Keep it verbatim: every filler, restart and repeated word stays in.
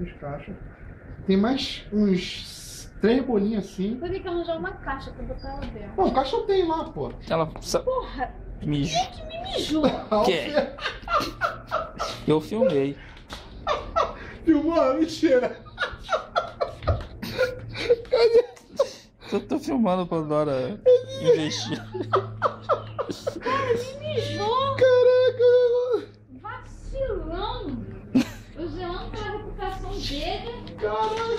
três caixas. Tem mais uns três bolinhos assim. Vou ter que arranjar uma caixa pra botar ela dentro. Não, caixa eu tenho lá, pô. Ela. Porra! Mijo. Quem é que me mijou? Que? Eu filmei. Filmou? Mentira. Eu tô filmando pra Dora investir. Cara, me mijou! Caraca! Vacilão! O Jean pela reputação dele. Caraca!